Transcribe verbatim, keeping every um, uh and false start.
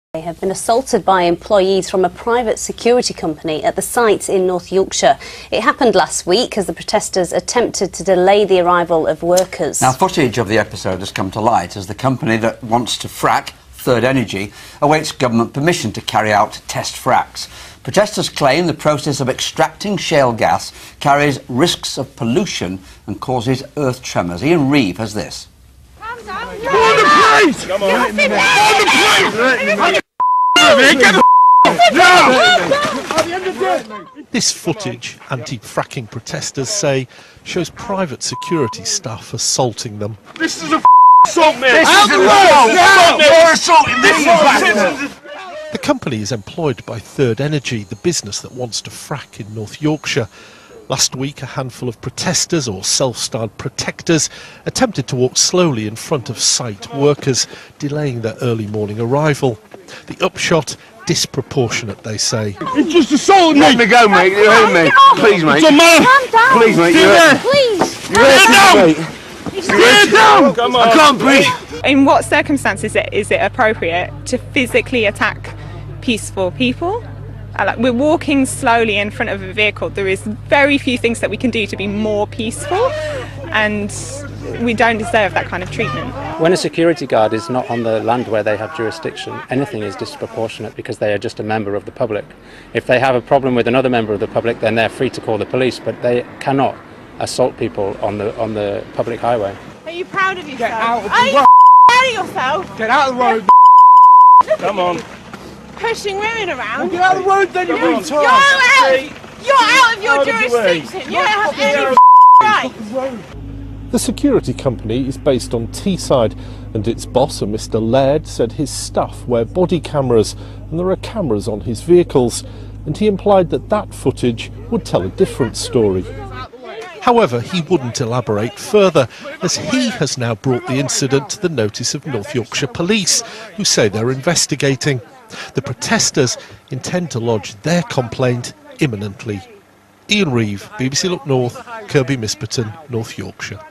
They have been assaulted by employees from a private security company at the site in North Yorkshire. It happened last week as the protesters attempted to delay the arrival of workers. Now, footage of the episode has come to light as the company that wants to frack, Third Energy, awaits government permission to carry out test fracks. Protesters claim the process of extracting shale gas carries risks of pollution and causes earth tremors. Ian Reeve has this. Calm down. Call the police! Come on. Call the police! Get the now! This footage, anti-fracking protesters say, shows private security staff assaulting them. This is a assault, man! This is an assault! You're assaulting me! The company is employed by Third Energy, the business that wants to frack in North Yorkshire. Last week, a handful of protesters, or self-styled protectors, attempted to walk slowly in front of site workers, delaying their early morning arrival. The upshot, disproportionate, they say. It's just assaulting me! Let me go, mate. You heard me. Please, mate. Calm down. Please, mate. You're there. Please. You're down. You're down. Come on. I can't breathe. In what circumstances is it appropriate to physically attack peaceful people? Uh, like we're walking slowly in front of a vehicle. There is very few things that we can do to be more peaceful, and we don't deserve that kind of treatment. When a security guard is not on the land where they have jurisdiction, anything is disproportionate because they are just a member of the public. If they have a problem with another member of the public, then they're free to call the police, but they cannot assault people on the on the public highway. Are you proud of yourself? Get out of Are the you road. proud of yourself? Get out of the road. Come on. Pushing women around. Well, get out of the road then, you retard. You're out. You're out of your Out of the way. jurisdiction. You don't have any right. The security company is based on Teesside, and its boss, a Mister Laird, said his staff wear body cameras and there are cameras on his vehicles, and he implied that that footage would tell a different story. However, he wouldn't elaborate further, as he has now brought the incident to the notice of North Yorkshire Police, who say they're investigating. The protesters intend to lodge their complaint imminently. Ian Reeve, B B C Look North, Kirkby Misperton, North Yorkshire.